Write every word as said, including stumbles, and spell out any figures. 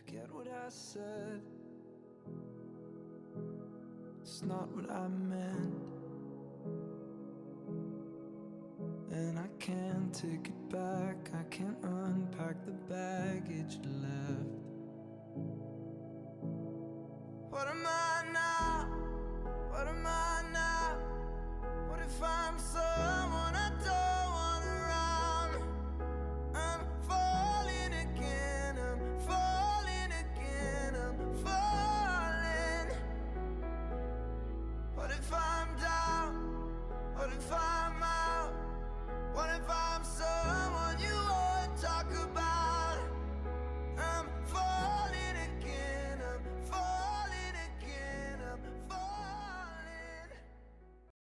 Forget what I said. It's not what I meant, and I can't take it back.